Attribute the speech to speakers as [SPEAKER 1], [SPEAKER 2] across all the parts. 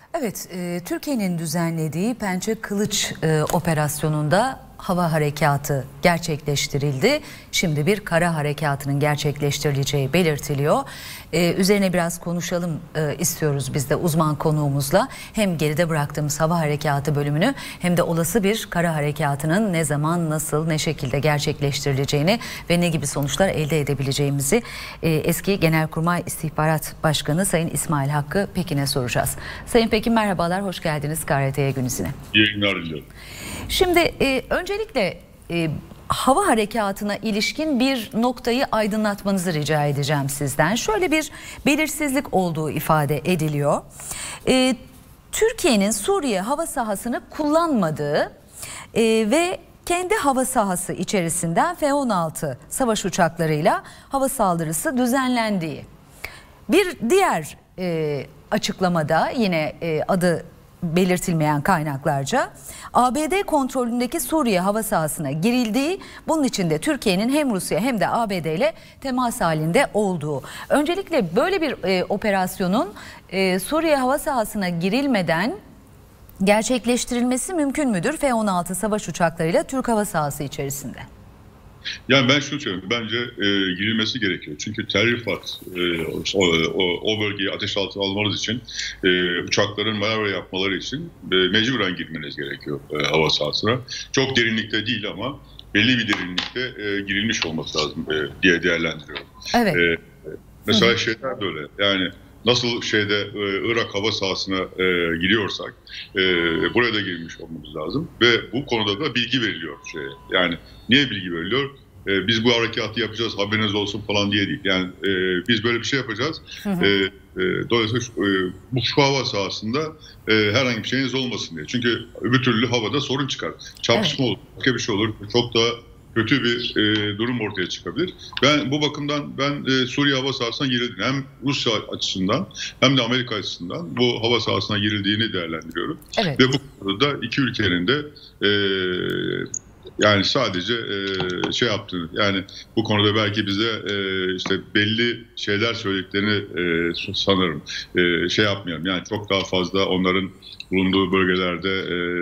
[SPEAKER 1] Evet, Türkiye'nin düzenlediği Pençe Kılıç operasyonunda hava harekatı gerçekleştirildi. Şimdi bir kara harekatının gerçekleştirileceği belirtiliyor. Üzerine biraz konuşalım istiyoruz biz de uzman konuğumuzla. Hem geride bıraktığımız hava harekatı bölümünü hem de olası bir kara harekatının ne zaman, nasıl, ne şekilde gerçekleştirileceğini ve ne gibi sonuçlar elde edebileceğimizi eski Genelkurmay İstihbarat Başkanı Sayın İsmail Hakkı Pekin'e soracağız. Sayın Pekin merhabalar, hoş geldiniz KRT Günü'ne.
[SPEAKER 2] İyi yayınlar diliyorum.
[SPEAKER 1] Şimdi öncelikle hava harekatına ilişkin bir noktayı aydınlatmanızı rica edeceğim sizden. Şöyle bir belirsizlik olduğu ifade ediliyor. Türkiye'nin Suriye hava sahasını kullanmadığı ve kendi hava sahası içerisinden F-16 savaş uçaklarıyla hava saldırısı düzenlendiği. Bir diğer açıklamada yine adı belirtilmeyen kaynaklarca ABD kontrolündeki Suriye hava sahasına girildiği, bunun için de Türkiye'nin hem Rusya hem de ABD ile temas halinde olduğu. Öncelikle böyle bir operasyonun Suriye hava sahasına girilmeden gerçekleştirilmesi mümkün müdür F-16 savaş uçaklarıyla Türk hava sahası içerisinde?
[SPEAKER 2] Yani ben şunu söylüyorum. Bence girilmesi gerekiyor. Çünkü terrifat o bölgeyi ateş altına almanız için uçakların manevra yapmaları için mecburen girmeniz gerekiyor hava sahasına. Çok derinlikte değil ama belli bir derinlikte girilmiş olması lazım diye değerlendiriyorum.
[SPEAKER 1] Evet.
[SPEAKER 2] Mesela şeyler böyle yani nasıl Irak hava sahasına giriyorsak buraya da girmiş olmamız lazım ve bu konuda da bilgi veriliyor yani niye bilgi veriliyor? Biz bu harekatı yapacağız, haberiniz olsun falan diye değil. Yani biz böyle bir şey yapacağız. Dolayısıyla şu hava sahasında herhangi bir şeyiniz olmasın diye. Çünkü öbür türlü havada sorun çıkar. Çarpışma olur, başka bir şey olur. Çok daha kötü bir durum ortaya çıkabilir. Bu bakımdan Suriye hava sahasına girildiğini hem Rusya açısından hem de Amerika açısından bu hava sahasına girildiğini değerlendiriyorum.
[SPEAKER 1] Evet.
[SPEAKER 2] Ve bu konuda iki ülkenin de yani sadece yaptığını, yani bu konuda belki bize işte belli şeyler söylediklerini sanırım yapmayalım. Yani çok daha fazla onların bulunduğu bölgelerde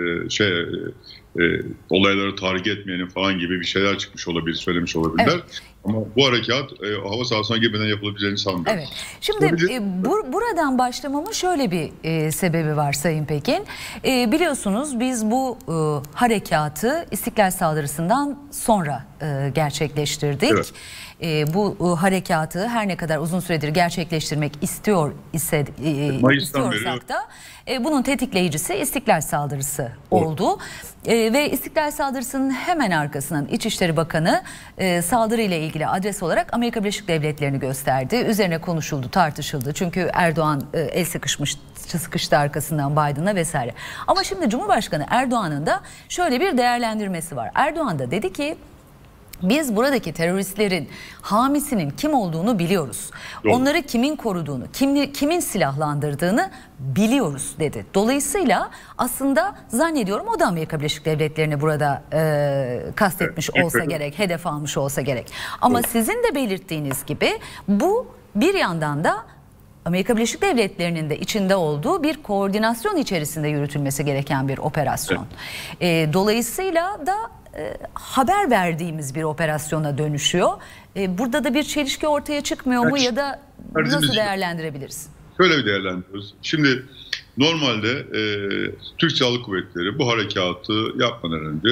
[SPEAKER 2] olayları tahrik etmeyenin falan gibi bir şeyler çıkmış olabilir, söylemiş olabilirler. Evet. Ama bu harekat hava sahasına girmeden yapılabileceğini sanmıyorum.
[SPEAKER 1] Evet. Şimdi buradan başlamamın şöyle bir sebebi var Sayın Pekin. Biliyorsunuz biz bu harekatı İstiklal Saldırısı'ndan sonra gerçekleştirdik. Evet. Bu harekatı her ne kadar uzun süredir gerçekleştirmek istiyorsak da bunun tetikleyicisi İstiklal Saldırısı oldu. Ve İstiklal Saldırısı'nın hemen arkasından İçişleri Bakanı saldırıyla ilgili adres olarak Amerika Birleşik Devletleri'ni gösterdi. Üzerine konuşuldu, tartışıldı. Çünkü Erdoğan el sıkıştı arkasından Biden'a vesaire. Ama şimdi Cumhurbaşkanı Erdoğan'ın da şöyle bir değerlendirmesi var. Erdoğan da dedi ki biz buradaki teröristlerin hamisinin kim olduğunu biliyoruz. Doğru. Onları kimin koruduğunu, kimin silahlandırdığını biliyoruz dedi. Dolayısıyla aslında zannediyorum o da Amerika Birleşik Devletleri'ni burada kastetmiş olsa gerek, hedef almış olsa gerek. Ama sizin de belirttiğiniz gibi bu bir yandan da Amerika Birleşik Devletleri'nin de içinde olduğu bir koordinasyon içerisinde yürütülmesi gereken bir operasyon. Dolayısıyla da haber verdiğimiz bir operasyona dönüşüyor. Burada da bir çelişki ortaya çıkmıyor mu ya da nasıl değerlendirebiliriz?
[SPEAKER 2] Şöyle bir değerlendiriyoruz. Şimdi normalde Türk Silahlı Kuvvetleri bu harekatı yapmadan önce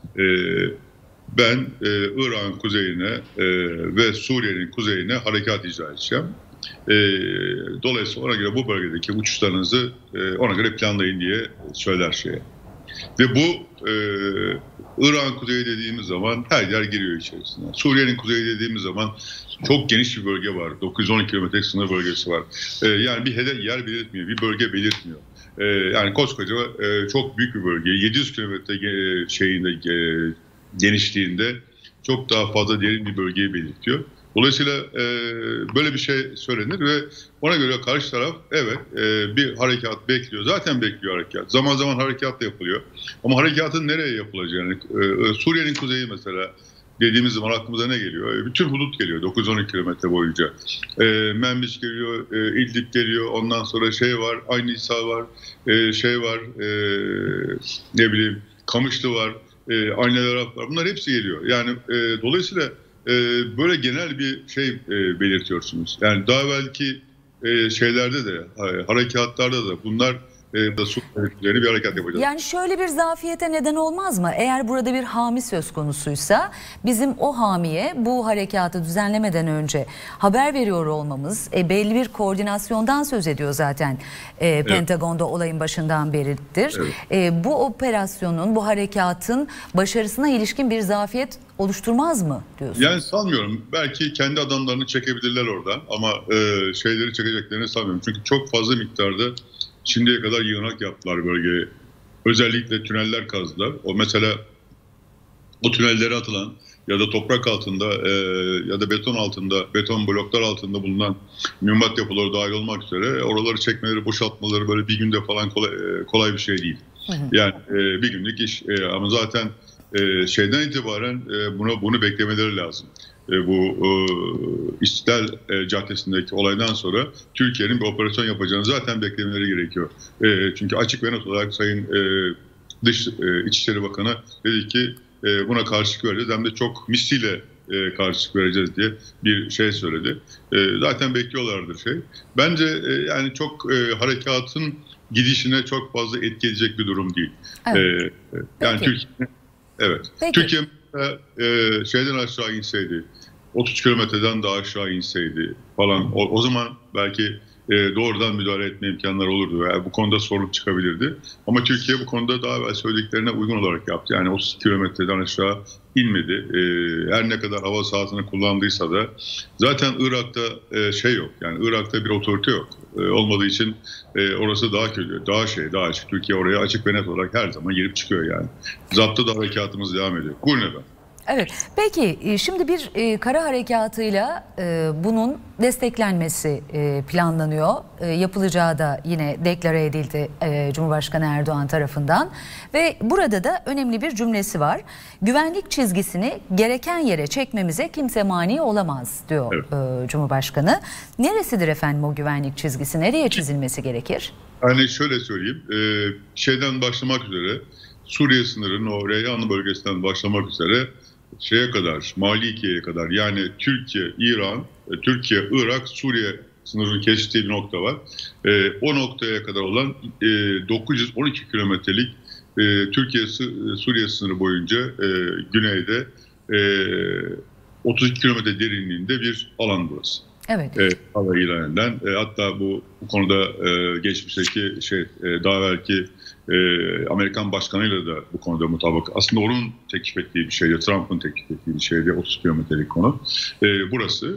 [SPEAKER 2] ben Irak'ın kuzeyine ve Suriye'nin kuzeyine harekat icra edeceğim. Dolayısıyla ona göre bu bölgedeki uçuşlarınızı ona göre planlayın diye söyler Ve bu Irak'ın kuzeyi dediğimiz zaman her yer giriyor içerisine. Suriye'nin kuzeyi dediğimiz zaman çok geniş bir bölge var. 910 kilometre sınır bölgesi var. Yani bir yer belirtmiyor, bir bölge belirtmiyor. Yani koskoca çok büyük bir bölge. 700 kilometre genişliğinde çok daha fazla derin bir bölgeyi belirtiyor. Dolayısıyla böyle bir şey söylenir ve ona göre karşı taraf bir harekat bekliyor. Zaten bekliyor harekat. Zaman zaman harekat da yapılıyor. Ama harekatın nereye yapılacağını, Suriye'nin kuzeyi mesela dediğimiz zaman aklımıza ne geliyor? Bütün hudut geliyor 9-12 kilometre boyunca. Menbiç geliyor, İdlib geliyor, ondan sonra şey var, Ayn Nisa var, şey var, ne bileyim Kamışlı var, Ayn el Araf var. Bunlar hepsi geliyor. Yani dolayısıyla böyle genel bir şey belirtiyorsunuz. Yani daha belki şeylerde de, harekatlarda da bunlar da su bir hareket yapacağız.
[SPEAKER 1] Yani şöyle bir zafiyete neden olmaz mı? Eğer burada bir hami söz konusuysa bizim o hamiye bu harekatı düzenlemeden önce haber veriyor olmamız belli bir koordinasyondan söz ediyor zaten. Pentagon'da olayın başından beridir. Evet. Bu operasyonun, bu harekatın başarısına ilişkin bir zafiyet oluşturmaz mı diyorsunuz? Yani
[SPEAKER 2] sanmıyorum. Belki kendi adamlarını çekebilirler orada ama şeyleri çekeceklerini sanmıyorum. Çünkü çok fazla miktarda şimdiye kadar yığınak yaptılar bölgeye. Özellikle tüneller kazdılar. O mesela o tünellere atılan ya da toprak altında ya da beton altında, beton bloklar altında bulunan mühimmat yapıları dahil olmak üzere oraları çekmeleri, boşaltmaları böyle bir günde falan kolay bir şey değil. Yani bir günlük iş ama zaten şeyden itibaren bunu beklemeleri lazım. Bu İstiklal Caddesi'ndeki olaydan sonra Türkiye'nin bir operasyon yapacağını zaten beklemeleri gerekiyor. Çünkü açık ve net olarak Sayın İçişleri Bakanı dedi ki buna karşılık vereceğiz hem de çok misliyle karşılık vereceğiz diye bir şey söyledi. Zaten bekliyorlardır şey. Bence yani çok harekatın gidişine çok fazla etki edecek bir durum değil. Evet. Yani Türkiye, evet. Peki. Türkiye şeyden aşağı inseydi, 30 kilometreden daha aşağı inseydi falan o zaman belki doğrudan müdahale etme imkanları olurdu. Yani bu konuda sorun çıkabilirdi. Ama Türkiye bu konuda daha evvel söylediklerine uygun olarak yaptı. Yani 30 kilometreden aşağı inmedi. Her ne kadar hava sahasını kullandıysa da zaten Irak'ta şey yok. Yani Irak'ta bir otorite yok. Olmadığı için orası daha kötü, daha açık. Türkiye oraya açık ve net olarak her zaman girip çıkıyor yani. Zaptı da harekatımız devam ediyor. Bu neden?
[SPEAKER 1] Evet. Peki şimdi bir kara harekatıyla bunun desteklenmesi planlanıyor. Yapılacağı da yine deklare edildi Cumhurbaşkanı Erdoğan tarafından. Ve burada da önemli bir cümlesi var. Güvenlik çizgisini gereken yere çekmemize kimse mani olamaz diyor evet. Cumhurbaşkanı. Neresidir efendim o güvenlik çizgisi? Nereye çizilmesi gerekir?
[SPEAKER 2] Hani şöyle söyleyeyim. Şeyden başlamak üzere Suriye sınırının o Reyhanlı bölgesinden başlamak üzere şeye kadar, Malikiye'ye kadar yani Türkiye, İran, Türkiye, Irak, Suriye sınırını geçtiği bir nokta var. O noktaya kadar olan 912 kilometrelik Türkiye-Suriye sınırı boyunca güneyde 32 kilometre derinliğinde bir alan burası.
[SPEAKER 1] Evet.
[SPEAKER 2] Hava ilan edilen. Hatta bu konuda geçmişteki daha belki Amerikan başkanıyla da bu konuda mutabık. Aslında onun teklif ettiği bir şeydi. Trump'ın teklif ettiği bir şeydi. 30 kilometrelik konu. Burası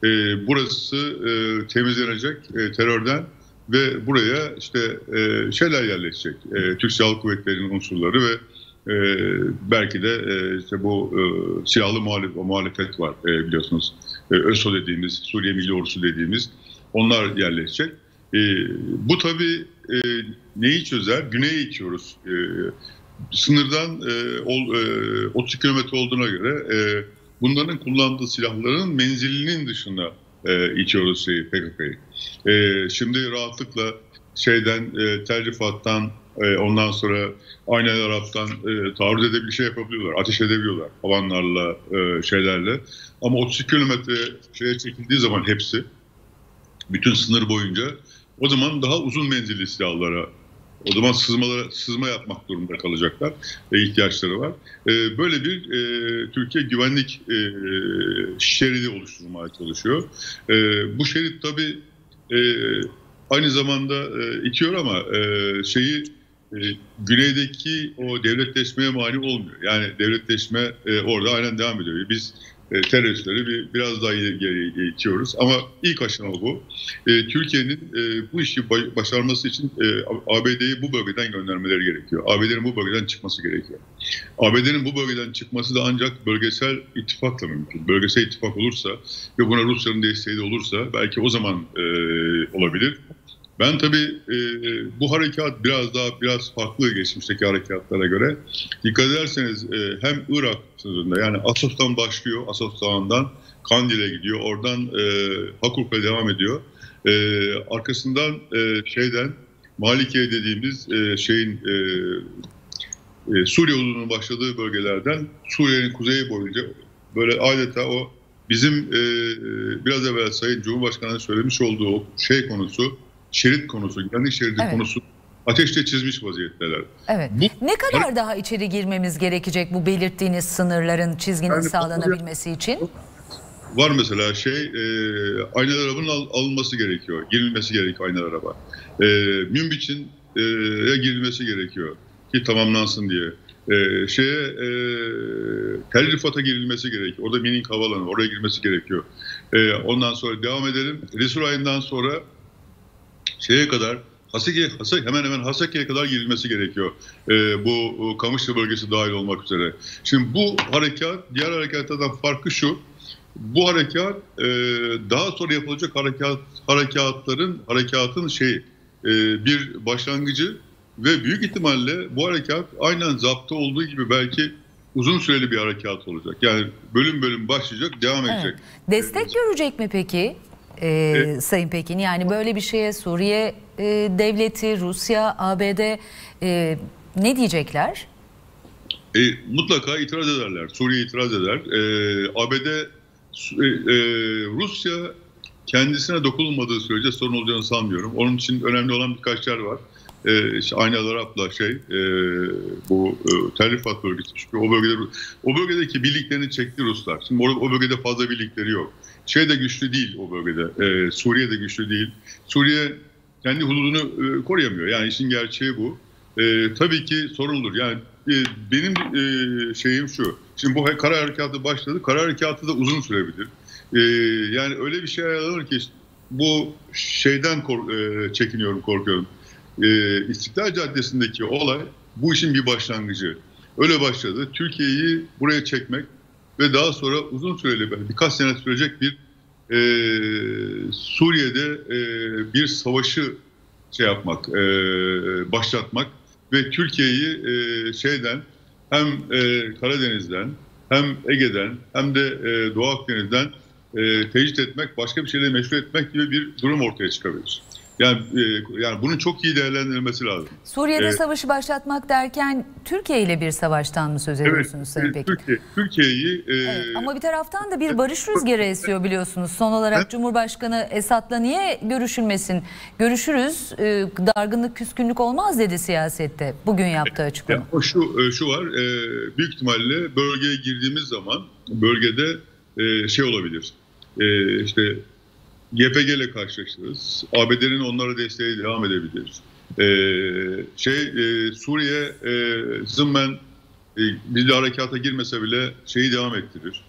[SPEAKER 2] temizlenecek terörden ve buraya işte şeyler yerleşecek. Türk Silahlı Kuvvetleri'nin unsurları ve belki de işte bu silahlı muhalefet var biliyorsunuz. ÖSO dediğimiz, Suriye Milli Ordusu dediğimiz onlar yerleşecek. Bu tabii neyi çözer? Güneye itiyoruz. Sınırdan 30 kilometre olduğuna göre bunların kullandığı silahların menzilinin dışına itiyoruz PKK'yı. Şimdi rahatlıkla Tel Rifat'tan ondan sonra Ayn el Araf'tan taarruz edebilir şey yapabiliyorlar. Ateş edebiliyorlar havanlarla şeylerle. Ama 30 kilometre şeye çekildiği zaman hepsi bütün sınır boyunca o zaman daha uzun menzilli silahlara o zaman sızma yapmak durumunda kalacaklar. İhtiyaçları var. Böyle bir Türkiye güvenlik şeridi oluşturmaya çalışıyor. Bu şerit tabii aynı zamanda itiyor ama güneydeki o devletleşmeye mani olmuyor. Yani devletleşme orada aynen devam ediyor. Biz teröristleri biraz daha ileri itiyoruz. Ama ilk aşama bu. Türkiye'nin bu işi başarması için ABD'yi bu bölgeden göndermeleri gerekiyor. ABD'nin bu bölgeden çıkması gerekiyor. ABD'nin bu bölgeden çıkması da ancak bölgesel ittifakla mümkün. Bölgesel ittifak olursa ve buna Rusya'nın desteği de olursa belki o zaman olabilir. Ben tabii bu harekat biraz farklı geçmişteki harekatlara göre. Dikkat ederseniz hem Irak sınırında, yani Assos'tan başlıyor, Assos Dağı'ndan Kandil'e gidiyor, oradan Hakurk'a devam ediyor. Arkasından Malike dediğimiz Suriye yolunun başladığı bölgelerden Suriye'nin kuzeyi boyunca böyle adeta o bizim biraz evvel Sayın Cumhurbaşkanı'nın söylemiş olduğu o konusu, şerit konusu, güvenlik şeridi konusu ateşte çizmiş vaziyetteler.
[SPEAKER 1] Evet. Ne kadar daha içeri girmemiz gerekecek bu belirttiğiniz sınırların, çizginin sağlanabilmesi için?
[SPEAKER 2] Var mesela aynalı arabanın alınması gerekiyor, girilmesi gerekiyor aynalı araba. Münbiç'in girilmesi gerekiyor ki tamamlansın diye. Tel Rifat'a girilmesi gerekiyor. Orada Minik Havalanı, oraya girmesi gerekiyor. Ondan sonra devam edelim. Resul ayından sonra kadar hemen hemen Hasaki'ye kadar girilmesi gerekiyor. Bu Kamışlı bölgesi dahil olmak üzere. Şimdi bu harekat diğer harekatlardan farkı şu. Bu harekat daha sonra yapılacak harekatın bir başlangıcı ve büyük ihtimalle bu harekat aynen zapta olduğu gibi belki uzun süreli bir harekat olacak. Yani bölüm bölüm başlayacak, devam edecek.
[SPEAKER 1] Destek görecek mi peki Sayın Pekin? Yani böyle bir şeye Suriye devleti, Rusya, ABD ne diyecekler?
[SPEAKER 2] Mutlaka itiraz ederler. Suriye itiraz eder. ABD, Rusya kendisine dokunulmadığı sürece sorun olacağını sanmıyorum. Onun için önemli olan birkaç yer var. Aynalı Arap'la bu Tel Rifat bölgesi. Çünkü o bölgedeki birliklerini çekti Ruslar. Şimdi o bölgede fazla birlikleri yok. De güçlü değil o bölgede. Suriye de güçlü değil. Suriye kendi hududunu koruyamıyor. Yani işin gerçeği bu. Tabii ki sorun olur. Yani benim şeyim şu. Şimdi bu kara harekatı başladı. Kara harekatı da uzun sürebilir. Yani öyle bir şey ayarlanır ki bu çekiniyorum, korkuyorum. İstiklal Caddesi'ndeki olay bu işin bir başlangıcı. Öyle başladı. Türkiye'yi buraya çekmek ve daha sonra uzun süreli birkaç sene sürecek bir Suriye'de bir savaşı başlatmak ve Türkiye'yi hem Karadeniz'den hem Ege'den hem de Doğu Akdeniz'den tecrit etmek, başka bir şeyle meşru etmek gibi bir durum ortaya çıkabilir. Yani bunun çok iyi değerlendirilmesi lazım.
[SPEAKER 1] Suriye'de savaşı başlatmak derken Türkiye ile bir savaştan mı söz ediyorsunuz Sayın Pekin?
[SPEAKER 2] Türkiye'yi...
[SPEAKER 1] ama bir taraftan da bir barış rüzgarı esiyor biliyorsunuz. Son olarak Cumhurbaşkanı Esad'la niye görüşülmesin? Görüşürüz, dargınlık, küskünlük olmaz dedi siyasette. Bugün yaptığı açıklama.
[SPEAKER 2] Şu var, büyük ihtimalle bölgeye girdiğimiz zaman bölgede olabilir. YPG ile karşılaşırız. ABD'nin onlara desteği devam edebilir. Suriye zımmen bizle harekata girmese bile devam ettirir.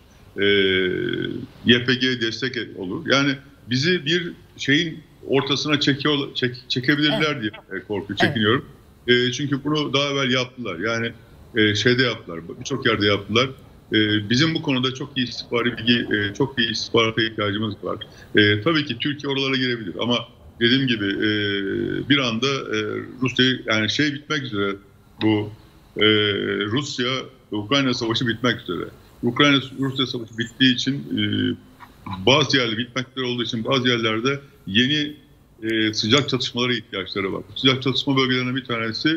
[SPEAKER 2] YPG destek olur. Yani bizi bir ortasına çekebilirler diye çekiniyorum. Çünkü bunu daha evvel yaptılar. Yani yaptılar. Birçok yerde yaptılar. Bizim bu konuda çok iyi istihbari bilgi, çok iyi istihbarata ihtiyacımız var. Tabii ki Türkiye oralara girebilir ama dediğim gibi bir anda Rusya bitmek üzere, bu Rusya-Ukrayna savaşı bitmek üzere. Ukrayna-Rusya savaşı bittiği için bazı yerler bitmek üzere olduğu için bazı yerlerde yeni sıcak çatışmalara ihtiyaçları var. Sıcak çatışma bölgelerinden bir tanesi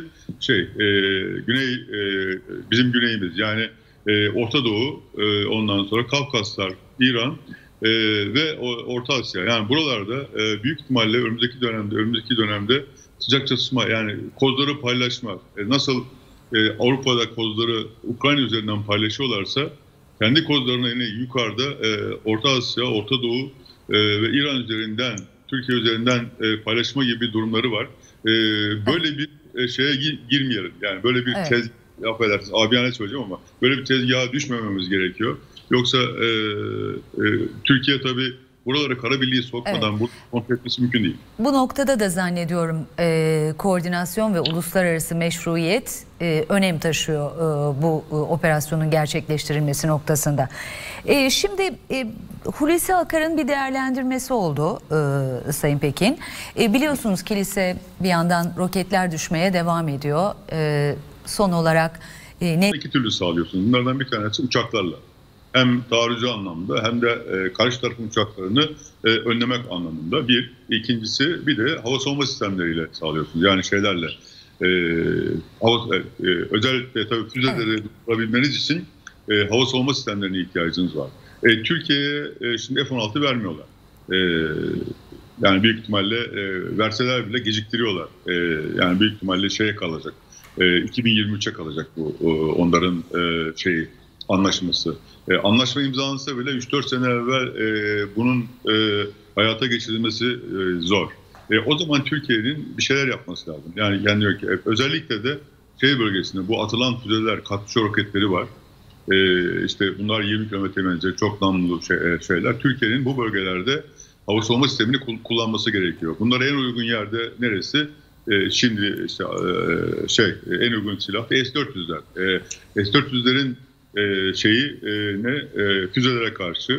[SPEAKER 2] bizim güneyimiz, yani Orta Doğu, ondan sonra Kafkaslar, İran ve Orta Asya. Yani buralarda büyük ihtimalle önümüzdeki dönemde sıcak çatışma, yani kozları paylaşma, nasıl Avrupa'da kozları Ukrayna üzerinden paylaşıyorlarsa kendi kozlarını yine yukarıda Orta Asya, Orta Doğu ve İran üzerinden, Türkiye üzerinden paylaşma gibi durumları var. Böyle bir girmeyelim. Yani böyle bir affedersiniz, abiyane söyleyeceğim ama böyle bir tezgaha düşmememiz gerekiyor. Yoksa Türkiye tabii buralara kara birliği sokmadan bu kontrol etmesi mümkün değil.
[SPEAKER 1] Bu noktada da zannediyorum koordinasyon ve uluslararası meşruiyet önem taşıyor bu operasyonun gerçekleştirilmesi noktasında. Şimdi Hulusi Akar'ın bir değerlendirmesi oldu Sayın Pekin. Biliyorsunuz kilise bir yandan roketler düşmeye devam ediyor. Son olarak
[SPEAKER 2] İki türlü sağlıyorsunuz. Bunlardan bir tanesi uçaklarla. Hem taarrucu anlamda hem de karşı tarafın uçaklarını önlemek anlamında bir. İkincisi bir de hava savunma sistemleriyle sağlıyorsunuz. Yani şeylerle özellikle tabii füzeleri durdurabilmeniz için hava savunma sistemlerine ihtiyacınız var. Türkiye'ye şimdi F-16 vermiyorlar. Yani büyük ihtimalle verseler bile geciktiriyorlar. Yani büyük ihtimalle şeye kalacak. 2023'e kalacak bu onların anlaşması. Anlaşma imzalansa bile 3-4 sene evvel bunun hayata geçirilmesi zor. O zaman Türkiye'nin bir şeyler yapması lazım. Yani diyor ki özellikle de bölgesinde bu atılan füzeler, Katyusha roketleri var. İşte bunlar 20 kilometre menzilli çok namlulu şeyler. Türkiye'nin bu bölgelerde hava savunma sistemini kullanması gerekiyor. Bunlara en uygun yerde neresi? Şimdi işte en uygun silah da S-400'ler. S-400'lerin füzelere karşı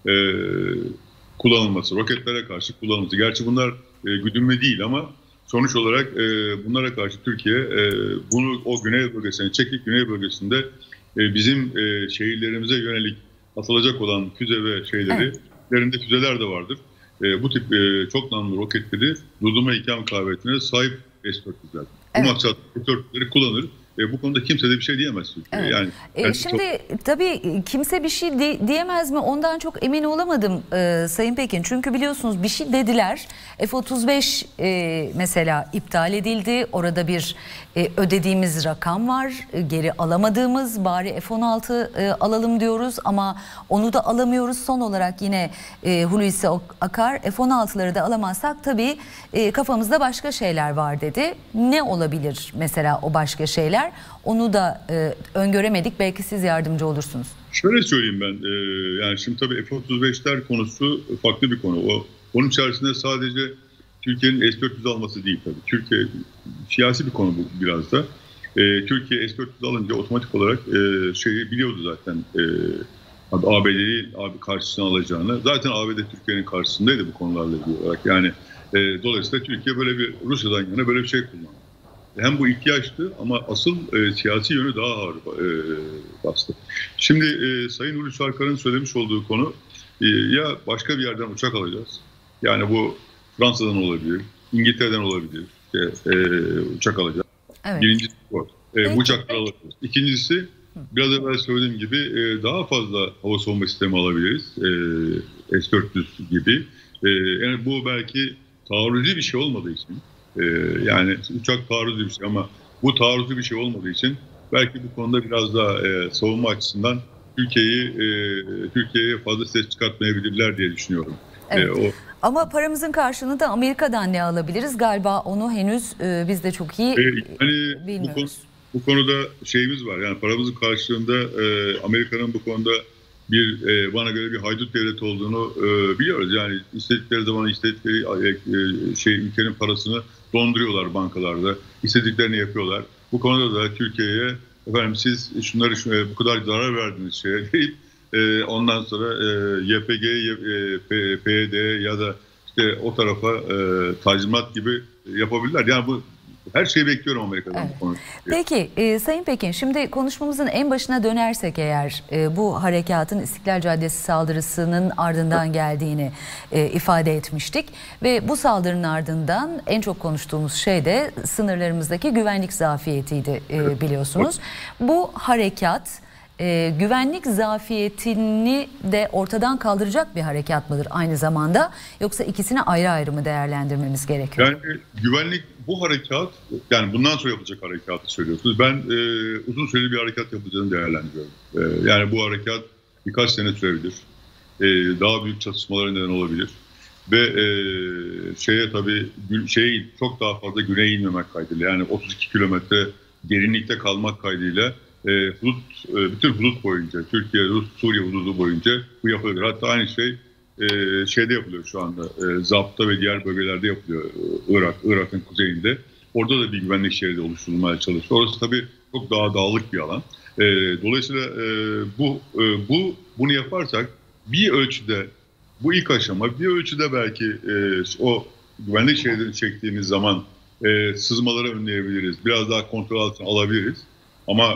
[SPEAKER 2] kullanılması, roketlere karşı kullanılması. Gerçi bunlar güdümlü değil ama sonuç olarak bunlara karşı Türkiye bunu o güney bölgesine çekip güney bölgesinde bizim şehirlerimize yönelik atılacak olan füze ve şeylerinde füzeler de vardır. Bu tip çok namlu roketleri durdurma imkan kabiliyetine sahip S-400'ler. Bu maksat S-400'leri kullanır. Bu konuda kimse de bir şey diyemez.
[SPEAKER 1] Evet. Şimdi tabii kimse bir şey diyemez mi? Ondan çok emin olamadım Sayın Pekin. Çünkü biliyorsunuz bir şey dediler. F-35 mesela iptal edildi. Orada bir ödediğimiz rakam var. Geri alamadığımız, bari F-16 alalım diyoruz ama onu da alamıyoruz. Son olarak yine Hulusi Akar F-16'ları da alamazsak tabii kafamızda başka şeyler var dedi. Ne olabilir mesela o başka şeyler? Onu da öngöremedik. Belki siz yardımcı olursunuz.
[SPEAKER 2] Şöyle söyleyeyim ben. Yani şimdi tabii F-35'ler konusu farklı bir konu. Onun içerisinde sadece Türkiye'nin S-400 alması değil tabii. Türkiye siyasi bir konu bu biraz da. Türkiye S-400 alınca otomatik olarak biliyordu zaten. ABD'yi karşısına alacağını. Zaten ABD Türkiye'nin karşısındaydı bu konularla ilgili olarak. Yani dolayısıyla Türkiye böyle bir Rusya'dan yana böyle bir şey kullandı. Hem bu ihtiyaçtı ama asıl siyasi yönü daha ağır bastı. Şimdi Sayın Hulusi Akar'ın söylemiş olduğu konu ya başka bir yerden uçak alacağız. Yani bu Fransa'dan olabilir, İngiltere'den olabilir. Uçak alacağız. Evet. Birincisi bu. Bu uçakları alacağız. İkincisi biraz evvel söylediğim gibi daha fazla hava savunma sistemi alabiliriz. S-400 gibi. Yani bu belki taarruzi bir şey olmadığı için. Yani uçak taarruzu bir şey ama bu taarruzu bir şey olmadığı için belki bu konuda biraz daha savunma açısından Türkiye'ye fazla ses çıkartmayabilirler diye düşünüyorum.
[SPEAKER 1] Evet. Ama paramızın karşılığında da Amerika'dan ne alabiliriz? Galiba onu henüz biz de çok iyi bilmiyoruz.
[SPEAKER 2] Bu konuda şeyimiz var. Yani paramızın karşılığında Amerika'nın bu konuda bana göre bir haydut devlet olduğunu biliyoruz. Yani istedikleri zaman istedikleri ülkenin parasını donduruyorlar bankalarda. İstediklerini yapıyorlar. Bu konuda da Türkiye'ye efendim siz şunları bu kadar zarar verdiniz deyip ondan sonra YPG, PYD ya da işte o tarafa tazminat gibi yapabilirler. Yani bu her şeyi bekliyorum Amerika'dan. Evet. Bu konuda.
[SPEAKER 1] Peki Sayın Pekin, şimdi konuşmamızın en başına dönersek eğer bu harekatın İstiklal Caddesi saldırısının ardından geldiğini ifade etmiştik. Ve bu saldırının ardından en çok konuştuğumuz şey de sınırlarımızdaki güvenlik zafiyetiydi biliyorsunuz. Bu harekat güvenlik zafiyetini de ortadan kaldıracak bir harekat mıdır aynı zamanda, yoksa ikisini ayrı ayrı mı değerlendirmemiz gerekiyor?
[SPEAKER 2] Yani güvenlik bu harekat, yani bundan sonra yapılacak harekatı söylüyorsunuz. Ben uzun süreli bir harekat yapılacağını değerlendiriyorum. Yani bu harekat birkaç sene sürebilir. Daha büyük çatışmalara neden olabilir. Ve tabii çok daha fazla güneye inmemek kaydıyla, yani 32 kilometre derinlikte kalmak kaydıyla bütün hudut boyunca, Türkiye-Suriye hududu boyunca bu yapılıyor. Hatta aynı şey yapılıyor şu anda. Zapt'ta ve diğer bölgelerde yapılıyor. Irak'ın kuzeyinde. Orada da bir güvenlik şeridi oluşturulmaya çalışıyor. Orası tabii çok daha dağlık bir alan. Dolayısıyla bunu yaparsak bir ölçüde bu ilk aşama, bir ölçüde belki o güvenlik şeylerini çektiğimiz zaman sızmaları önleyebiliriz. Biraz daha kontrol altına alabiliriz. Ama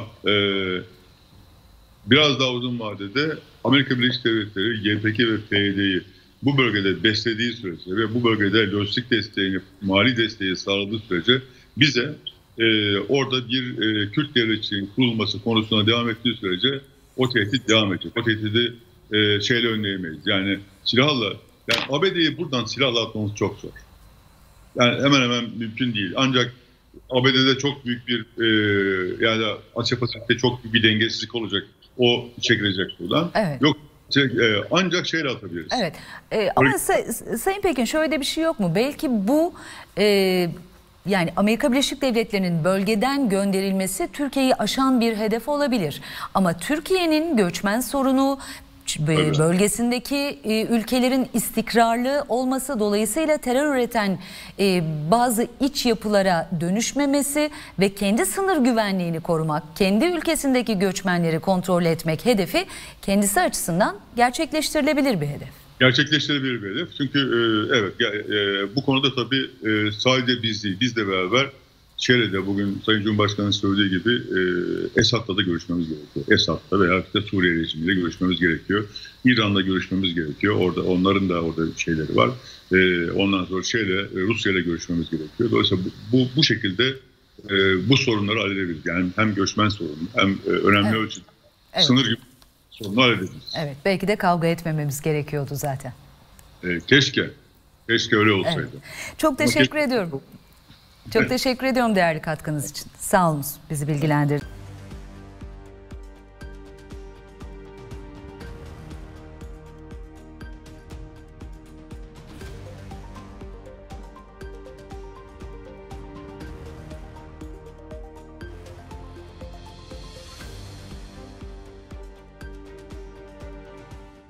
[SPEAKER 2] biraz daha uzun vadede Amerika Birleşik Devletleri, YPG ve PYD'yi bu bölgede beslediği sürece ve bu bölgede lojistik desteğini, mali desteği sağladığı sürece bize orada bir Kürt devletçiliğinin kurulması konusuna devam ettiği sürece o tehdit devam edecek. O tehdidi şeyle önleyemeyiz. Yani silahla, yani ABD'yi buradan silahla atmamız çok zor. Yani hemen hemen mümkün değil. Ancak ABD'de çok büyük bir yani Asya Pasifik'te çok büyük bir dengesizlik olacak. O çekilecek buradan.
[SPEAKER 1] Evet.
[SPEAKER 2] Yok ancak şeyle atabiliriz.
[SPEAKER 1] Evet. Ama Sayın Pekin, şöyle de bir şey yok mu? Belki bu yani Amerika Birleşik Devletleri'nin bölgeden gönderilmesi Türkiye'yi aşan bir hedef olabilir. Ama Türkiye'nin göçmen sorunu, bölgesindeki ülkelerin istikrarlı olması, dolayısıyla terör üreten bazı iç yapılara dönüşmemesi ve kendi sınır güvenliğini korumak, kendi ülkesindeki göçmenleri kontrol etmek hedefi kendisi açısından gerçekleştirilebilir bir hedef.
[SPEAKER 2] Gerçekleştirebilir bir hedef. Çünkü evet bu konuda tabii sadece biz değil, bizle beraber Şere'de bugün Sayın Cumhurbaşkanı'nın söylediği gibi Esad'la da görüşmemiz gerekiyor. Esad'la veya işte Suriye rejimiyle görüşmemiz gerekiyor. İran'la görüşmemiz gerekiyor. Orada onların da orada şeyleri var. Ondan sonra Rusya'yla görüşmemiz gerekiyor. Dolayısıyla bu şekilde bu sorunları halledebiliriz. Yani hem göçmen sorunu hem önemli ölçüde sınır gibi sorunu halledebiliriz.
[SPEAKER 1] Evet, belki de kavga etmememiz gerekiyordu zaten.
[SPEAKER 2] Keşke öyle olsaydı.
[SPEAKER 1] Evet. Çok teşekkür ediyorum. Çok teşekkür ediyorum değerli katkınız için. Sağ olun, bizi bilgilendirdiniz.